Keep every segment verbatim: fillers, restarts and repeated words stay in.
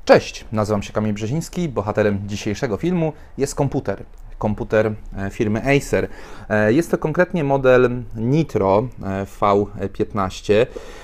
Cześć, nazywam się Kamil Brzeziński, bohaterem dzisiejszego filmu jest komputer. Komputer firmy Acer. Jest to konkretnie model Nitro V piętnaście.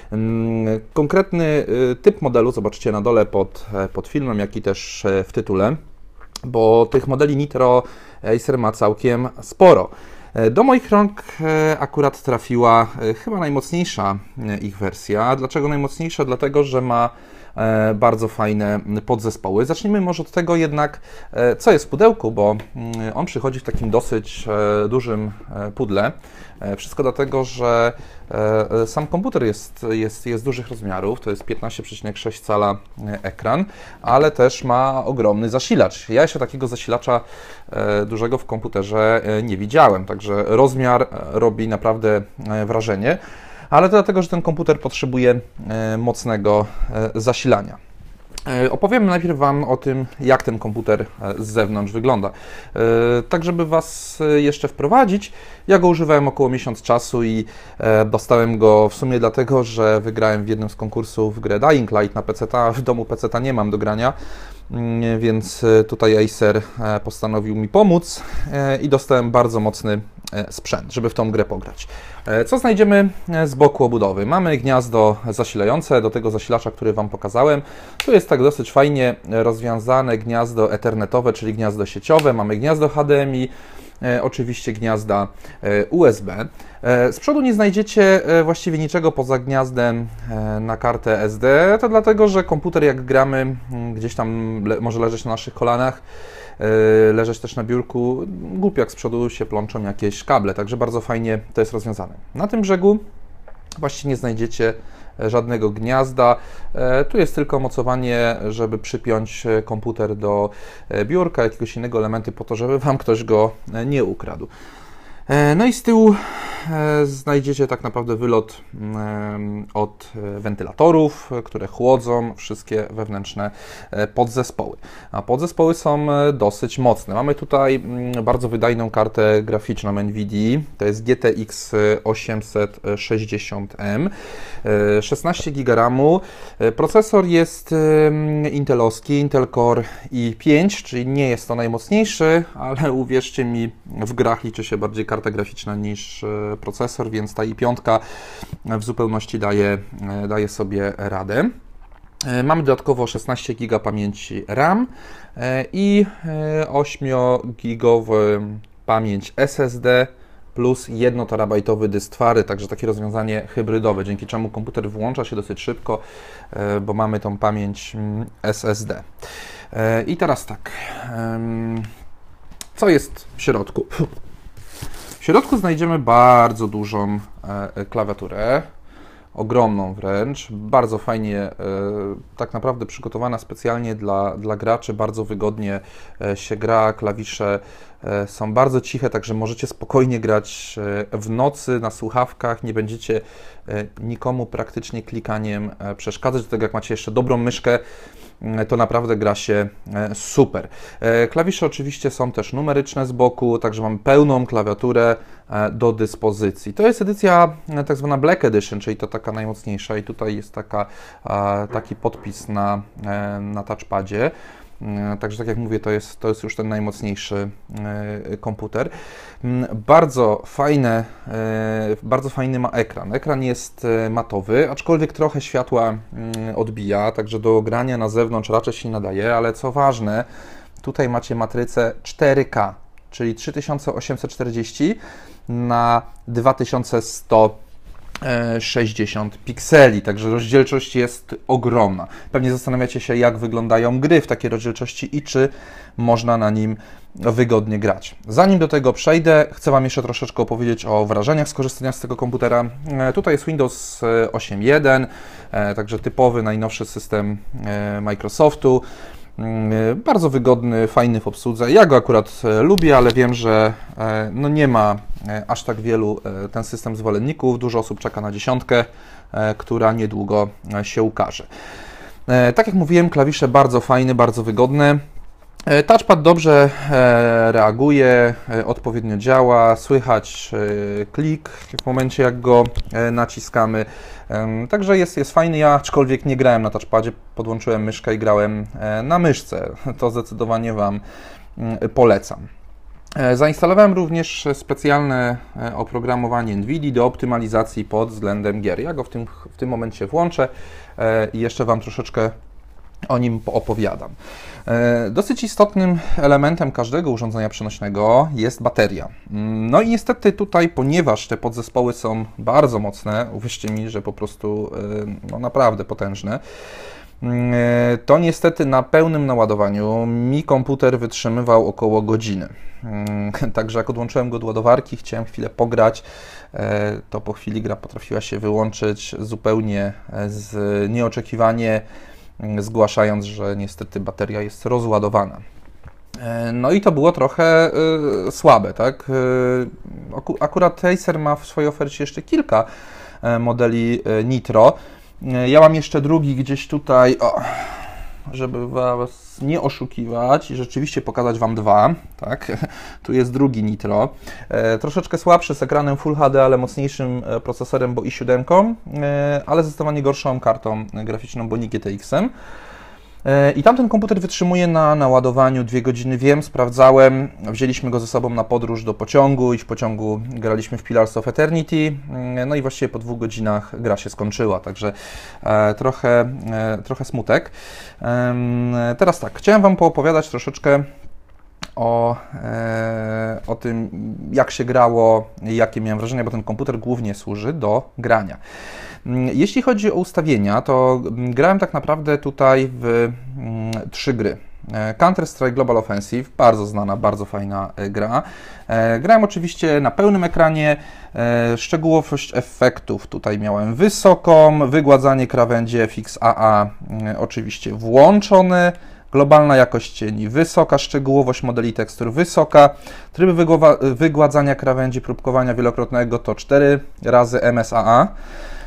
Konkretny typ modelu zobaczycie na dole pod, pod filmem, jak i też w tytule, bo tych modeli Nitro Acer ma całkiem sporo. Do moich rąk akurat trafiła chyba najmocniejsza ich wersja. Dlaczego najmocniejsza? Dlatego, że ma bardzo fajne podzespoły. Zacznijmy może od tego jednak, co jest w pudełku, bo on przychodzi w takim dosyć dużym pudle. Wszystko dlatego, że sam komputer jest, jest, jest dużych rozmiarów, to jest piętnaście przecinek sześć cala ekran, ale też ma ogromny zasilacz. Ja jeszcze takiego zasilacza dużego w komputerze nie widziałem, także rozmiar robi naprawdę wrażenie. Ale to dlatego, że ten komputer potrzebuje mocnego zasilania. Opowiem najpierw Wam o tym, jak ten komputer z zewnątrz wygląda. Tak, żeby Was jeszcze wprowadzić, ja go używałem około miesiąc czasu i dostałem go w sumie dlatego, że wygrałem w jednym z konkursów grę Dying Light na peceta. W domu peceta nie mam do grania, więc tutaj Acer postanowił mi pomóc i dostałem bardzo mocny sprzęt, żeby w tą grę pograć. Co znajdziemy z boku obudowy? Mamy gniazdo zasilające do tego zasilacza, który Wam pokazałem. Tu jest tak dosyć fajnie rozwiązane gniazdo ethernetowe, czyli gniazdo sieciowe. Mamy gniazdo H D M I, oczywiście gniazda U S B. Z przodu nie znajdziecie właściwie niczego poza gniazdem na kartę S D. To dlatego, że komputer, jak gramy, gdzieś tam le może leżeć na naszych kolanach, leżeć też na biurku, głupio jak z przodu się plączą jakieś kable, także bardzo fajnie to jest rozwiązane. Na tym brzegu właściwie nie znajdziecie żadnego gniazda. Tu jest tylko mocowanie, żeby przypiąć komputer do biurka, jakiegoś innego elementu po to, żeby Wam ktoś go nie ukradł. No i z tyłu znajdziecie tak naprawdę wylot od wentylatorów, które chłodzą wszystkie wewnętrzne podzespoły. A podzespoły są dosyć mocne. Mamy tutaj bardzo wydajną kartę graficzną NVIDII, to jest G T X osiemset sześćdziesiąt M, szesnaście giga ramu. Procesor jest intelowski, Intel Core i pięć, czyli nie jest to najmocniejszy, ale uwierzcie mi, w grach liczy się bardziej karta graficzna niż procesor, więc ta i pięć w zupełności daje, daje sobie radę. Mamy dodatkowo szesnaście giga pamięci RAM i ośmiogigową pamięć S S D plus jeden terabajtowy dysk twardy, także takie rozwiązanie hybrydowe, dzięki czemu komputer włącza się dosyć szybko, bo mamy tą pamięć S S D. I teraz tak, co jest w środku? W środku znajdziemy bardzo dużą e, klawiaturę, ogromną wręcz, bardzo fajnie, e, tak naprawdę przygotowana specjalnie dla, dla graczy, bardzo wygodnie e, się gra, klawisze e, są bardzo ciche, także możecie spokojnie grać e, w nocy na słuchawkach, nie będziecie e, nikomu praktycznie klikaniem e, przeszkadzać, do tego jak macie jeszcze dobrą myszkę, to naprawdę gra się super. Klawisze oczywiście są też numeryczne z boku, także mamy pełną klawiaturę do dyspozycji. To jest edycja tak zwana Black Edition, czyli to taka najmocniejsza i tutaj jest taka, taki podpis na, na touchpadzie. Także tak jak mówię, to jest, to jest już ten najmocniejszy komputer. Bardzo fajne, bardzo fajny ma ekran. Ekran jest matowy, aczkolwiek trochę światła odbija, także do grania na zewnątrz raczej się nie nadaje, ale co ważne, tutaj macie matrycę cztery K, czyli trzy tysiące osiemset czterdzieści na dwa tysiące sto sześćdziesiąt pikseli, także rozdzielczość jest ogromna. Pewnie zastanawiacie się, jak wyglądają gry w takiej rozdzielczości i czy można na nim wygodnie grać. Zanim do tego przejdę, chcę Wam jeszcze troszeczkę opowiedzieć o wrażeniach z korzystania z tego komputera. Tutaj jest Windows osiem jeden, także typowy, najnowszy system Microsoftu. Bardzo wygodny, fajny w obsłudze. Ja go akurat lubię, ale wiem, że no nie ma aż tak wielu ten system zwolenników. Dużo osób czeka na dziesiątkę, która niedługo się ukaże. Tak jak mówiłem, klawisze bardzo fajne, bardzo wygodne. Touchpad dobrze reaguje, odpowiednio działa, słychać klik w momencie, jak go naciskamy. Także jest, jest fajny. Ja aczkolwiek nie grałem na touchpadzie, podłączyłem myszkę i grałem na myszce. To zdecydowanie Wam polecam. Zainstalowałem również specjalne oprogramowanie NVIDII do optymalizacji pod względem gier. Ja go w tym, w tym momencie włączę i jeszcze Wam troszeczkę o nim opowiadam. Dosyć istotnym elementem każdego urządzenia przenośnego jest bateria. No i niestety tutaj, ponieważ te podzespoły są bardzo mocne, uwierzcie mi, że po prostu no, naprawdę potężne, to niestety na pełnym naładowaniu mi komputer wytrzymywał około godziny. Także jak odłączyłem go do ładowarki, chciałem chwilę pograć, to po chwili gra potrafiła się wyłączyć zupełnie z nieoczekiwanie, zgłaszając, że niestety bateria jest rozładowana. No i to było trochę y, słabe, tak? Y, akurat Acer ma w swojej ofercie jeszcze kilka modeli Nitro. Ja mam jeszcze drugi gdzieś tutaj, o, żeby Was nie oszukiwać i rzeczywiście pokazać Wam dwa, tak? Tu jest drugi Nitro, e, troszeczkę słabszy z ekranem Full H D, ale mocniejszym procesorem, bo i siedem, e, ale zdecydowanie gorszą kartą graficzną, bo nie G T X-em. I tamten komputer wytrzymuje na naładowaniu dwie godziny, wiem, sprawdzałem, wzięliśmy go ze sobą na podróż do pociągu i w pociągu graliśmy w Pillars of Eternity, no i właściwie po dwóch godzinach gra się skończyła, także e, trochę, e, trochę smutek. E, teraz tak, chciałem Wam poopowiadać troszeczkę o, e, o tym, jak się grało, jakie miałem wrażenia, bo ten komputer głównie służy do grania. Jeśli chodzi o ustawienia, to grałem tak naprawdę tutaj w mm, trzy gry. Counter-Strike Global Offensive, bardzo znana, bardzo fajna gra. Grałem oczywiście na pełnym ekranie, szczegółowość efektów tutaj miałem wysoką, wygładzanie krawędzi F X A A oczywiście włączone, globalna jakość cieni wysoka, szczegółowość modeli tekstur wysoka, tryby wygładzania krawędzi próbkowania wielokrotnego to cztery razy M S A A.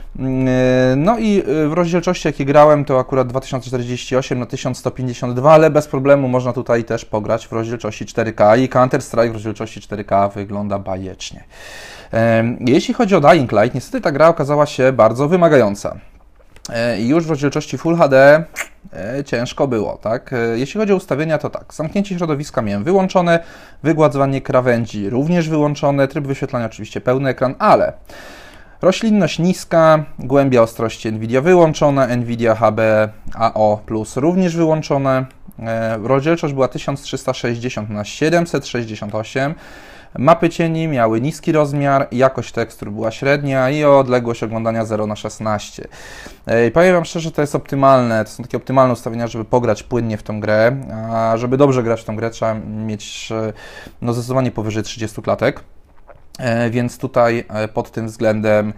No i w rozdzielczości, jakie grałem, to akurat dwa tysiące czterdzieści osiem na tysiąc sto pięćdziesiąt dwa, ale bez problemu można tutaj też pograć w rozdzielczości cztery K i Counter-Strike w rozdzielczości cztery K wygląda bajecznie. Jeśli chodzi o Dying Light, niestety ta gra okazała się bardzo wymagająca. I już w rozdzielczości Full H D ciężko było, tak? Jeśli chodzi o ustawienia, to tak, zamknięcie środowiska miałem wyłączone, wygładzanie krawędzi również wyłączone, tryb wyświetlania oczywiście pełny ekran, ale roślinność niska, głębia ostrości NVIDIA wyłączona, NVIDIA H B A O plus również wyłączone, rozdzielczość była tysiąc trzysta sześćdziesiąt na siedemset sześćdziesiąt osiem, mapy cieni miały niski rozmiar, jakość tekstur była średnia i odległość oglądania zero na szesnaście. I powiem Wam szczerze, to jest optymalne, to są takie optymalne ustawienia, żeby pograć płynnie w tą grę, a żeby dobrze grać w tą grę trzeba mieć no, zdecydowanie powyżej trzydziestu klatek. Więc tutaj pod tym względem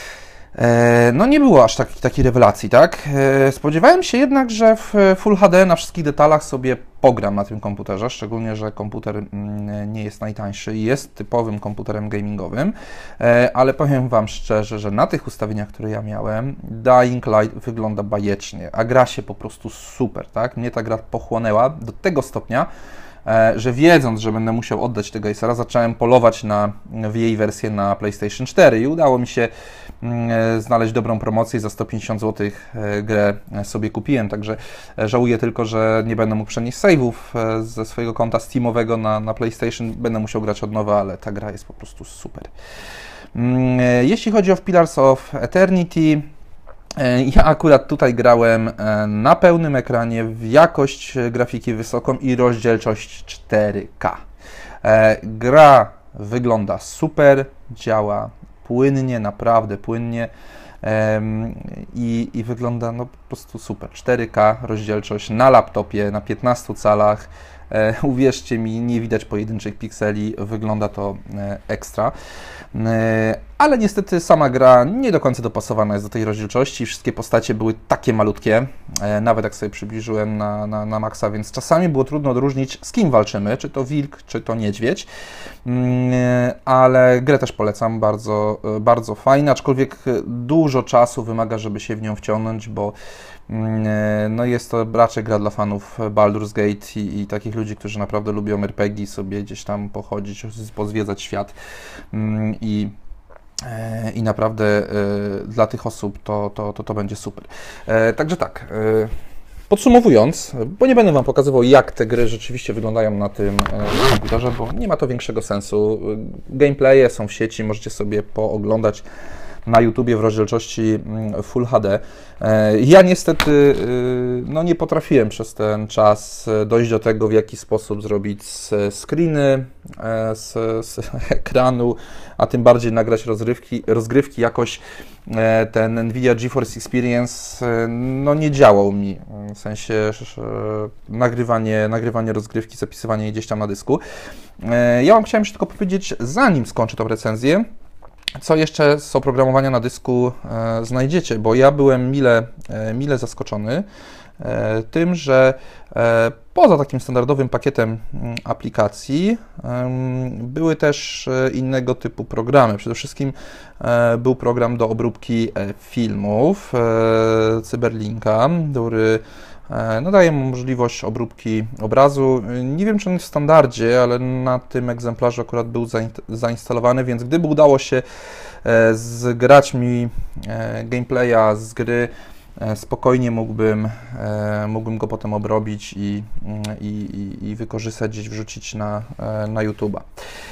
no nie było aż takiej taki rewelacji, tak? Spodziewałem się jednak, że w Full H D na wszystkich detalach sobie pogram na tym komputerze, szczególnie, że komputer nie jest najtańszy i jest typowym komputerem gamingowym, ale powiem Wam szczerze, że na tych ustawieniach, które ja miałem, Dying Light wygląda bajecznie, a gra się po prostu super, tak? Mnie ta gra pochłonęła do tego stopnia, że wiedząc, że będę musiał oddać tego Acera, zacząłem polować na, w jej wersję na PlayStation cztery i udało mi się znaleźć dobrą promocję i za sto pięćdziesiąt złotych grę sobie kupiłem, także żałuję tylko, że nie będę mógł przenieść save'ów ze swojego konta Steamowego na, na PlayStation, będę musiał grać od nowa, ale ta gra jest po prostu super. Jeśli chodzi o Pillars of Eternity, ja akurat tutaj grałem na pełnym ekranie, w jakość grafiki wysoką i rozdzielczość cztery K. Gra wygląda super, działa płynnie, naprawdę płynnie i, i wygląda no po prostu super. cztery K rozdzielczość na laptopie, na piętnastu calach. E, uwierzcie mi, nie widać pojedynczych pikseli, wygląda to e, ekstra. E, ale niestety sama gra nie do końca dopasowana jest do tej rozdzielczości. Wszystkie postacie były takie malutkie, e, nawet jak sobie przybliżyłem na, na, na maksa, więc czasami było trudno odróżnić, z kim walczymy, czy to wilk, czy to niedźwiedź. E, ale grę też polecam, bardzo, bardzo fajna, aczkolwiek dużo czasu wymaga, żeby się w nią wciągnąć, bo No jest to raczej gra dla fanów Baldur's Gate i, i takich ludzi, którzy naprawdę lubią er pe gie, sobie gdzieś tam pochodzić, pozwiedzać świat i I naprawdę dla tych osób to, to, to, to będzie super. Także tak, podsumowując, bo nie będę Wam pokazywał, jak te gry rzeczywiście wyglądają na tym komputerze, bo nie ma to większego sensu. Gameplaye są w sieci, możecie sobie pooglądać na YouTubie w rozdzielczości Full H D. Ja niestety no, nie potrafiłem przez ten czas dojść do tego, w jaki sposób zrobić screeny z, z ekranu, a tym bardziej nagrać rozgrywki, rozgrywki jakoś ten NVIDIA GeForce Experience no, nie działał mi, w sensie nagrywanie, nagrywanie rozgrywki, zapisywanie jej gdzieś tam na dysku. Ja Wam chciałem jeszcze tylko powiedzieć, zanim skończę tą recenzję, co jeszcze z oprogramowania na dysku e, znajdziecie, bo ja byłem mile, e, mile zaskoczony e, tym, że e, poza takim standardowym pakietem m, aplikacji e, były też e, innego typu programy. Przede wszystkim e, był program do obróbki e, filmów, e, Cyberlinka, który no, daje mu możliwość obróbki obrazu. Nie wiem, czy on jest w standardzie, ale na tym egzemplarzu akurat był zainstalowany, więc gdyby udało się zgrać mi gameplaya z gry, spokojnie mógłbym, mógłbym go potem obrobić i, i, i wykorzystać, gdzieś wrzucić na, na YouTube'a.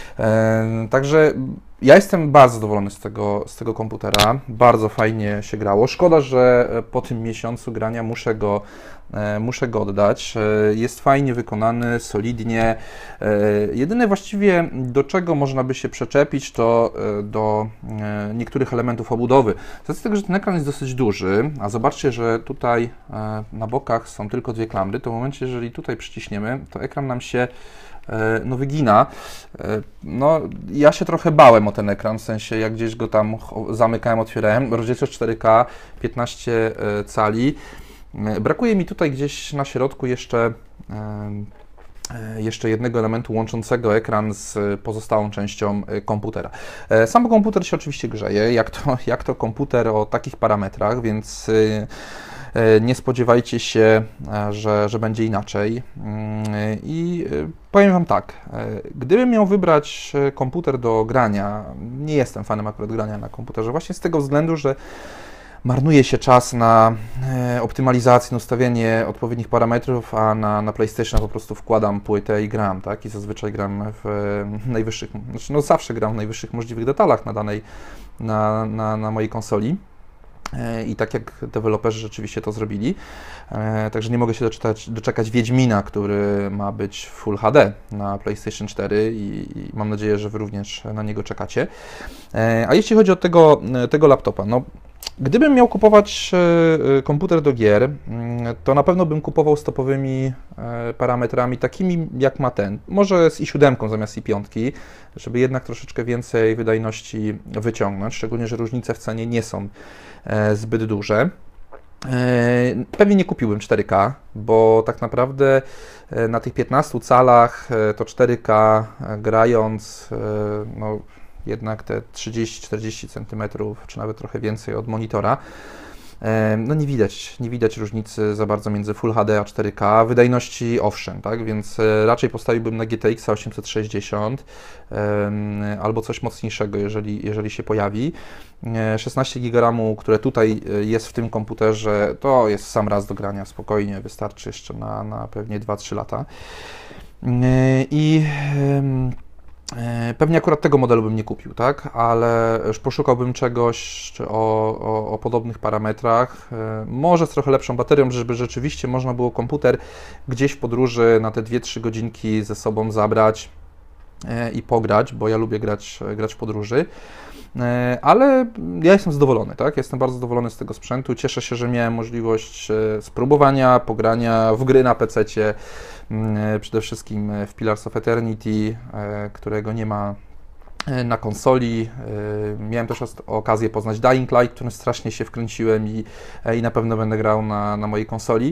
Także ja jestem bardzo zadowolony z tego, z tego komputera, bardzo fajnie się grało. Szkoda, że po tym miesiącu grania muszę go, muszę go oddać. Jest fajnie wykonany, solidnie. Jedyne właściwie, do czego można by się przyczepić, to do niektórych elementów obudowy. Z racji tego, że ten ekran jest dosyć duży, a zobaczcie, że tutaj na bokach są tylko dwie klamry, to w momencie, jeżeli tutaj przyciśniemy, to ekran nam się no wygina. No, ja się trochę bałem o ten ekran, w sensie jak gdzieś go tam zamykałem, otwierałem. Rozdzielczość cztery K, piętnaście cali. Brakuje mi tutaj gdzieś na środku jeszcze, jeszcze jednego elementu łączącego ekran z pozostałą częścią komputera. Sam komputer się oczywiście grzeje, jak to, jak to komputer o takich parametrach, więc nie spodziewajcie się, że, że będzie inaczej. I powiem Wam tak, gdybym miał wybrać komputer do grania, nie jestem fanem akurat grania na komputerze, właśnie z tego względu, że marnuje się czas na optymalizację, na ustawienie odpowiednich parametrów, a na, na PlayStation po prostu wkładam płytę i gram, tak? I zazwyczaj gram w najwyższych, znaczy no zawsze gram w najwyższych możliwych detalach na danej, na, na, na mojej konsoli. I tak jak deweloperzy rzeczywiście to zrobili. Także nie mogę się doczekać, doczekać Wiedźmina, który ma być w Full H D na PlayStation cztery i, i mam nadzieję, że Wy również na niego czekacie. A jeśli chodzi o tego, tego laptopa, no gdybym miał kupować komputer do gier, to na pewno bym kupował z topowymi parametrami, takimi jak ma ten. Może z i siedem zamiast i pięć, żeby jednak troszeczkę więcej wydajności wyciągnąć, szczególnie, że różnice w cenie nie są zbyt duże. Pewnie nie kupiłbym cztery K, bo tak naprawdę na tych piętnastu calach to cztery K grając, no jednak te trzydzieści czterdzieści centymetrów, czy nawet trochę więcej od monitora, no nie widać, nie widać różnicy za bardzo między Full H D a cztery K. Wydajności owszem, tak, więc raczej postawiłbym na G T X osiemset sześćdziesiąt albo coś mocniejszego, jeżeli, jeżeli się pojawi. szesnaście giga ramu, które tutaj jest w tym komputerze, to jest sam raz do grania, spokojnie, wystarczy jeszcze na, na pewnie dwa trzy lata. I pewnie akurat tego modelu bym nie kupił, tak? Ale już poszukałbym czegoś o, o, o podobnych parametrach, może z trochę lepszą baterią, żeby rzeczywiście można było komputer gdzieś w podróży na te dwie trzy godzinki ze sobą zabrać i pograć, bo ja lubię grać, grać w podróży. Ale ja jestem zadowolony, tak? Jestem bardzo zadowolony z tego sprzętu. Cieszę się, że miałem możliwość spróbowania, pogrania w gry na pececie, przede wszystkim w Pillars of Eternity, którego nie ma na konsoli. Miałem też okazję poznać Dying Light, którym strasznie się wkręciłem i, i na pewno będę grał na, na mojej konsoli.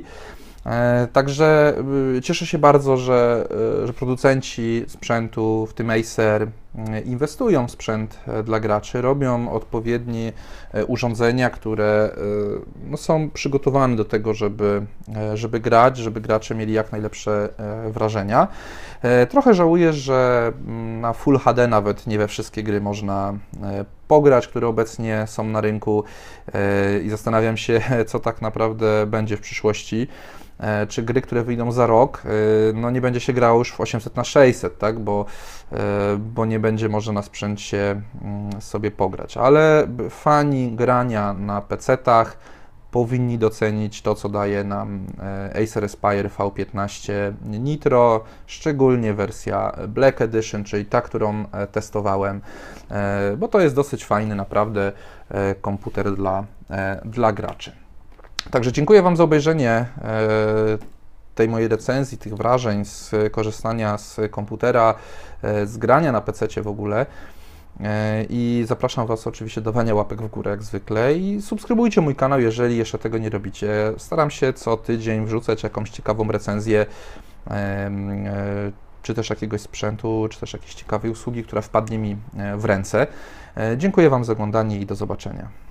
Także cieszę się bardzo, że, że producenci sprzętu, w tym Acer, inwestują w sprzęt dla graczy, robią odpowiednie urządzenia, które no, są przygotowane do tego, żeby, żeby grać, żeby gracze mieli jak najlepsze wrażenia. Trochę żałuję, że na Full H D nawet nie we wszystkie gry można pograć, które obecnie są na rynku i zastanawiam się, co tak naprawdę będzie w przyszłości. Czy gry, które wyjdą za rok, no nie będzie się grało już w osiemset na sześćset, tak? bo, bo nie będzie można na sprzęcie sobie pograć. Ale fani grania na pecetach powinni docenić to, co daje nam Acer Aspire V piętnaście Nitro, szczególnie wersja Black Edition, czyli ta, którą testowałem, bo to jest dosyć fajny naprawdę komputer dla, dla graczy. Także dziękuję Wam za obejrzenie tej mojej recenzji, tych wrażeń z korzystania z komputera, z grania na pececie w ogóle. I zapraszam Was oczywiście do dawania łapek w górę jak zwykle i subskrybujcie mój kanał, jeżeli jeszcze tego nie robicie. Staram się co tydzień wrzucać jakąś ciekawą recenzję, czy też jakiegoś sprzętu, czy też jakiejś ciekawej usługi, która wpadnie mi w ręce. Dziękuję Wam za oglądanie i do zobaczenia.